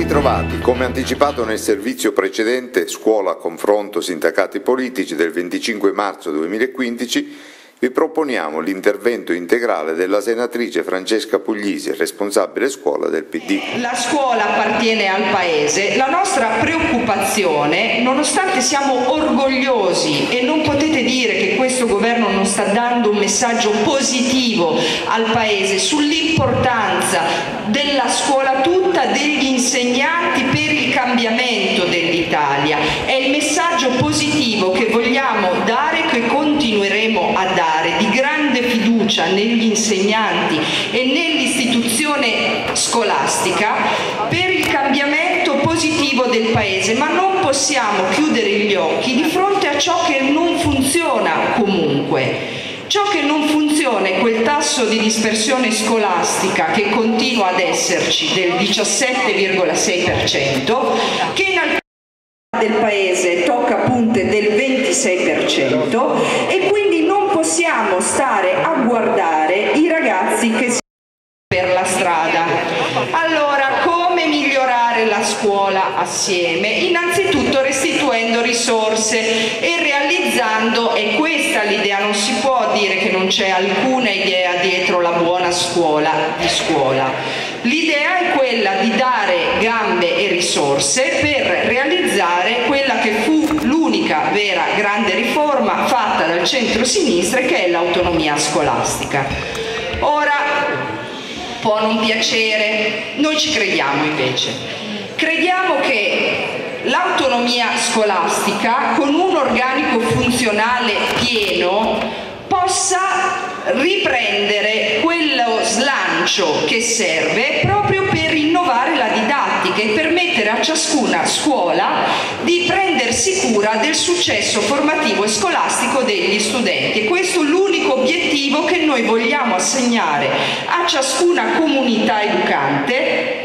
ritrovati. Come anticipato nel servizio precedente Scuola Confronto Sindacati Politici del 25 marzo 2015, vi proponiamo l'intervento integrale della senatrice Francesca Puglisi, responsabile scuola del PD. La scuola appartiene al Paese. La nostra preoccupazione, nonostante siamo orgogliosi e non potete dire che questo governo non sta dando un messaggio positivo al Paese sull'importanza della scuola tutta, degli insegnanti per il cambiamento dell'Italia, è il messaggio positivo che vogliamo dare, che continueremo a dare, di grande fiducia negli insegnanti e nell'istituzione scolastica per il cambiamento positivo del Paese, ma non possiamo chiudere gli occhi di fronte a ciò che non funziona comunque. Ciò che non funziona è quel tasso di dispersione scolastica che continua ad esserci del 17,6%, che in alcune aree del Paese tocca punte del 26%, e quindi non possiamo stare a guardare i ragazzi che si per la strada. Allora, come migliorare la scuola assieme? Innanzitutto restituendo risorse e realizzando, e questa l'idea, non si può dire che non c'è alcuna idea dietro la buona scuola di scuola. L'idea è quella di dare gambe e risorse per realizzare quella che fu l'unica vera grande riforma fatta dal centro-sinistra, che è l'autonomia scolastica. Ora, può non piacere, noi ci crediamo invece. Crediamo che l'autonomia scolastica, con un organico funzionale pieno, possa riprendere quello slancio che serve proprio per innovare la didattica e permettere a ciascuna scuola di prendersi cura del successo formativo e scolastico degli studenti. E questo è l'unico obiettivo che noi vogliamo assegnare a ciascuna comunità educante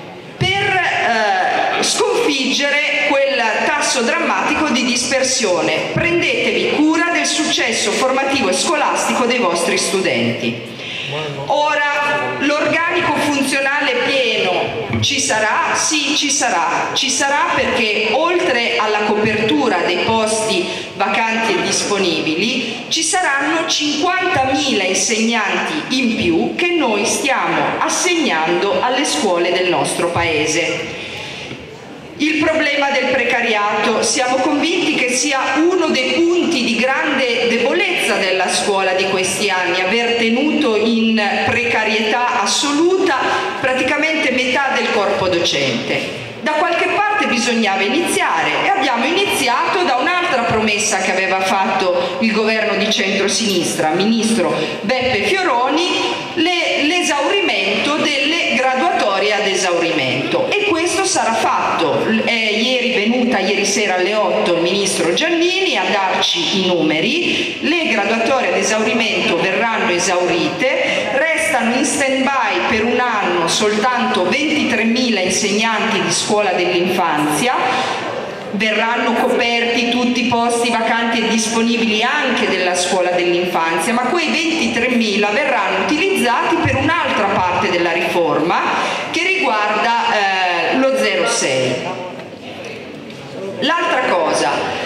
per sconfiggere quel tasso drammatico di dispersione. Prendetevi cura del successo formativo e scolastico dei vostri studenti. Ora, l'organico funzionale pieno ci sarà? Sì, ci sarà perché oltre alla copertura dei posti vacanti e disponibili ci saranno 50.000 insegnanti in più che noi stiamo assegnando alle scuole del nostro Paese. Il problema del precariato, siamo convinti che sia uno dei punti di grande debolezza della scuola di questi anni, aver tenuto in precarietà assoluta praticamente metà del corpo docente. Da qualche parte bisognava iniziare e abbiamo iniziato da un'altra promessa che aveva fatto il governo di centrosinistra, ministro Beppe Fioroni, l'esaurimento delle graduatorie ad esaurimento, e questo sarà fatto. È ieri sera alle 8 il ministro Giannini a darci i numeri. Le graduatorie ad esaurimento verranno esaurite, restano in stand-by per un anno soltanto 23.000 insegnanti di scuola dell'infanzia, verranno coperti tutti i posti vacanti e disponibili anche della scuola dell'infanzia, ma quei 23.000 verranno utilizzati per un'altra parte della riforma che riguarda lo 06. L'altra cosa,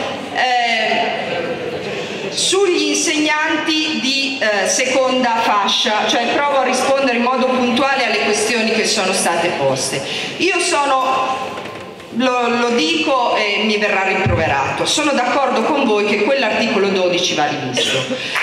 sugli insegnanti di seconda fascia, cioè provo a rispondere in modo puntuale alle questioni che sono state poste. Io lo dico e mi verrà rimproverato, sono d'accordo con voi che quell'articolo 12 va rivisto.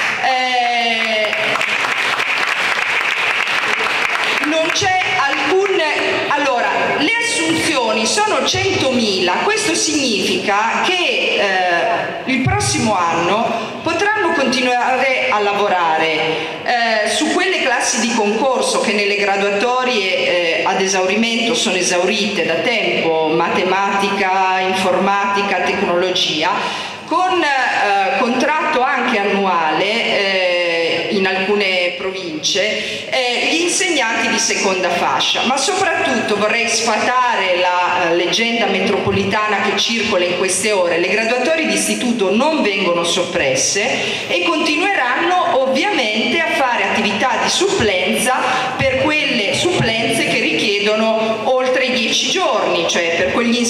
Non c'è alcun... Allora, le assunzioni sono 100.000, questo significa che il prossimo anno potranno continuare a lavorare su quelle classi di concorso che nelle graduatorie ad esaurimento sono esaurite da tempo, matematica, informatica, tecnologia, con contratto anche annuale in alcune province, gli insegnanti di seconda fascia. Ma soprattutto vorrei sfatare la leggenda metropolitana che circola in queste ore: le graduatorie di istituto non vengono soppresse e continueranno ovviamente a fare attività di supplenza per quelle supplenze che richiedono oltre i 10 giorni,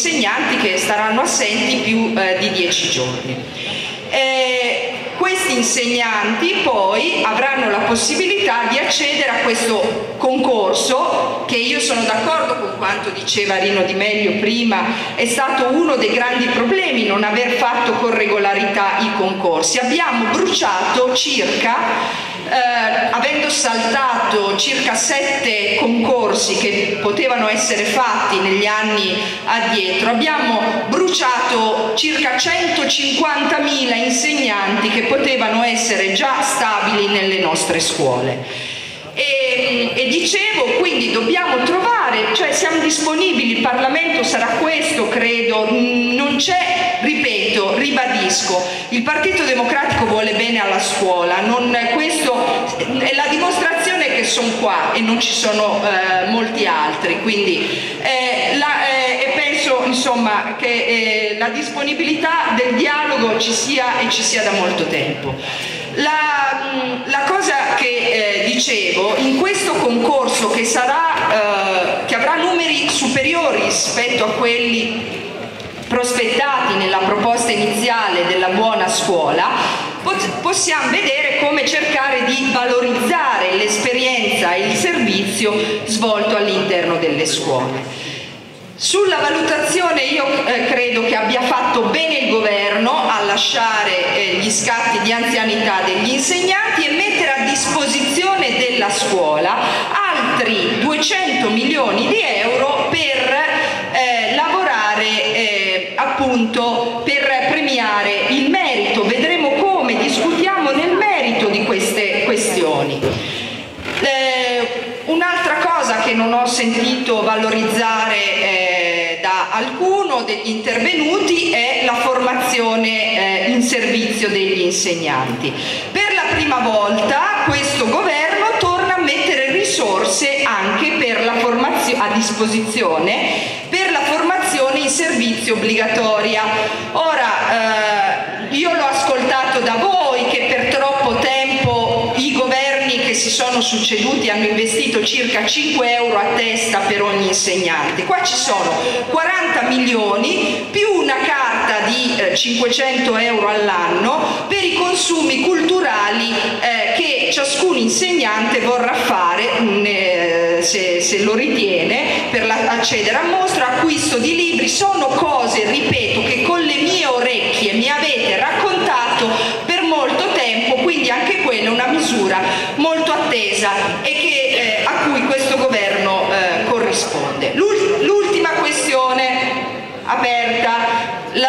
insegnanti che staranno assenti più di 10 giorni. Questi insegnanti poi avranno la possibilità di accedere a questo concorso, che io sono d'accordo con quanto diceva Rino Di Meglio prima, è stato uno dei grandi problemi non aver fatto con regolarità i concorsi. Abbiamo bruciato avendo saltato circa 7 concorsi che potevano essere fatti negli anni addietro, abbiamo bruciato circa 150.000 insegnanti che potevano essere già stabili nelle nostre scuole. E dicevo, quindi dobbiamo trovare, cioè siamo disponibili, il Parlamento sarà questo, credo, non c'è, ripeto, ribadisco, il Partito Democratico vuole bene alla scuola, questo è la dimostrazione che sono qua e non ci sono molti altri, quindi penso insomma che la disponibilità del dialogo ci sia e ci sia da molto tempo. La cosa che dicevo, in questo concorso che avrà numeri superiori rispetto a quelli prospettati nella proposta iniziale della buona scuola, possiamo vedere come cercare di valorizzare l'esperienza e il servizio svolto all'interno delle scuole. Sulla valutazione io credo che abbia fatto bene il governo a lasciare gli scatti di anzianità degli insegnanti e mettere a disposizione della scuola altri 200 milioni di euro per lavorare appunto per premiare il merito. Vedremo come, discutiamo nel merito di queste questioni. Un'altra cosa che non ho sentito valorizzare da alcuno degli intervenuti è la formazione in servizio degli insegnanti. Per la prima volta questo governo torna a mettere risorse anche per la formazione a disposizione per la formazione in servizio obbligatoria. Ora, io l'ho ascoltato da voi che per troppo tempo i governi che si sono succeduti hanno investito circa 5 euro a testa per ogni insegnante. Qua ci sono 40 milioni più una carta di 500 euro all'anno per i consumi culturali che ciascun insegnante vorrà fare se lo ritiene per accedere a mostra, acquisto di libri. Sono cose, ripeto, che con le mie orecchie mi avete raccontato per molto tempo, quindi anche quella è una misura molto attesa e a cui questo governo corrisponde. L'ultima questione aperta,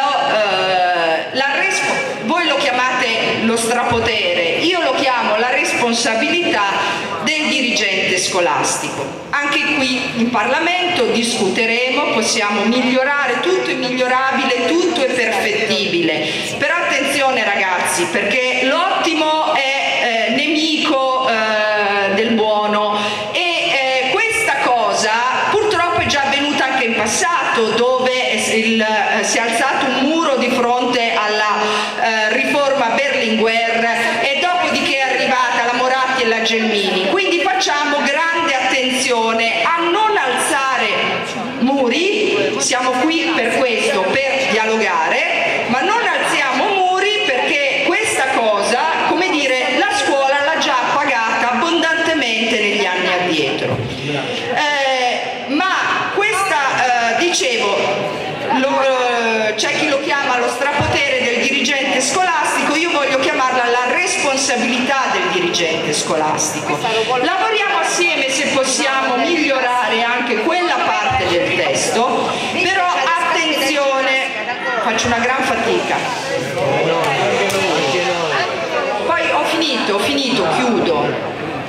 voi lo chiamate lo strapotere, io lo chiamo la responsabilità del dirigente scolastico. Anche qui in Parlamento discuteremo, possiamo migliorare, tutto è migliorabile, tutto è perfettibile, però attenzione ragazzi, perché l'ottimo è nemico del buono e questa cosa purtroppo è già avvenuta anche in passato, dove si è alzato un muro di fronte alla riforma Berlinguer e dopodiché è arrivata la Moratti e la Gelmini. Quindi facciamo grande attenzione a non alzare muri, siamo qui per questo, per dialogare, ma non alziamo muri perché questa cosa, come dire, la scuola l'ha già pagata abbondantemente negli anni addietro. Ma questa, dicevo, c'è chi lo chiama lo strapotere del dirigente scolastico, io voglio chiamarla la responsabilità del dirigente scolastico. Lavoriamo assieme se possiamo migliorare anche quella parte del testo, però attenzione, faccio una gran fatica. Poi ho finito, chiudo.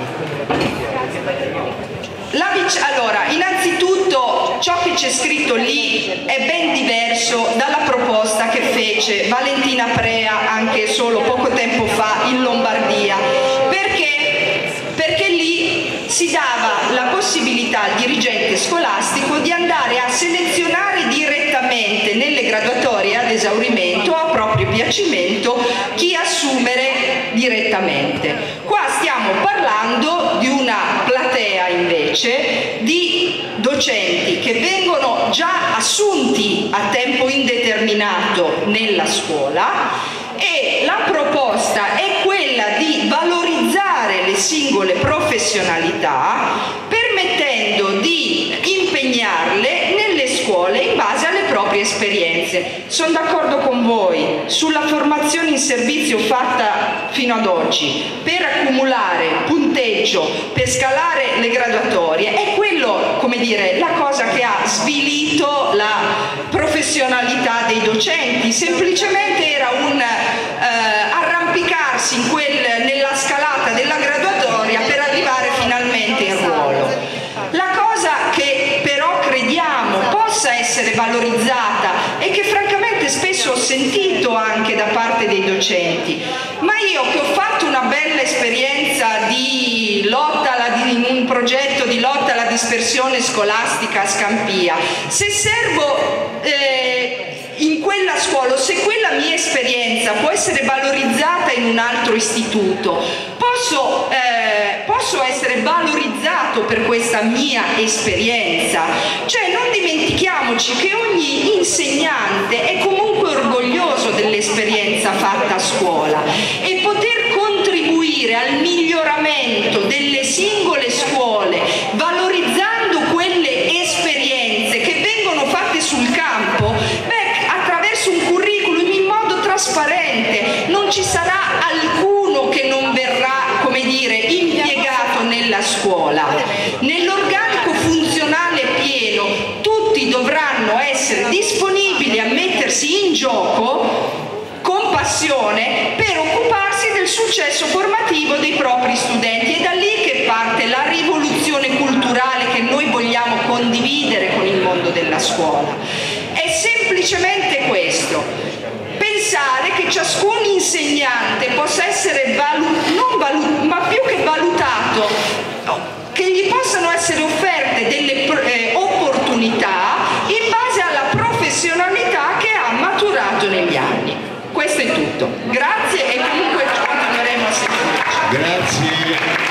Allora, innanzitutto ciò che c'è scritto lì è ben diverso dalla proposta che fece Valentina Prea anche solo poco tempo fa in Lombardia, perché lì si dava la possibilità al dirigente scolastico di andare a selezionare direttamente nelle graduatorie ad esaurimento a proprio piacimento chi assumere direttamente. Qua stiamo parlando di una platea in invece di docenti che vengono già assunti a tempo indeterminato nella scuola, e la proposta è quella di valorizzare le singole professionalità, permettendo di impegnarle nelle scuole in base alle proprie esperienze. Sono d'accordo con voi sulla formazione in servizio fatta fino ad oggi per accumulare punteggio, per scalare le graduatorie. È quello, come dire, la cosa che ha svilito la professionalità dei docenti. Semplicemente era un arrampicarsi nella scalata della graduatoria per arrivare finalmente in ruolo. La cosa che però crediamo possa essere valorizzata e che francamente spesso ho sentito anche da parte dei docenti, ma io che ho fatto una bella esperienza di lotta in un progetto di lotta alla dispersione scolastica a Scampia, se servo in quella scuola, se quella mia esperienza può essere valorizzata in un altro istituto, posso essere valorizzato per questa mia esperienza. Cioè, non dimentichiamoci che ogni insegnante è comunque orgoglioso dell'esperienza fatta a scuola, e poter contribuire al miglioramento delle singole scuole valorizzando quelle esperienze che vengono fatte sul campo, attraverso un curriculum in modo trasparente. Non ci sarà alcuno che non verrà, come dire, impiegato nella scuola. Nell'organico funzionale pieno tutti dovranno essere disponibili a mettersi in gioco con passione per occuparsi del successo formativo dei propri studenti. È da lì che parte la rivoluzione culturale che noi vogliamo condividere con il mondo della scuola. È semplicemente questo: pensare che ciascun insegnante possa essere ma più che valutato, che gli possano essere offerte delle opportunità in base alla professionalità che ha maturato negli anni. Questo è tutto. Grazie, e comunque continueremo a seguirci. Grazie.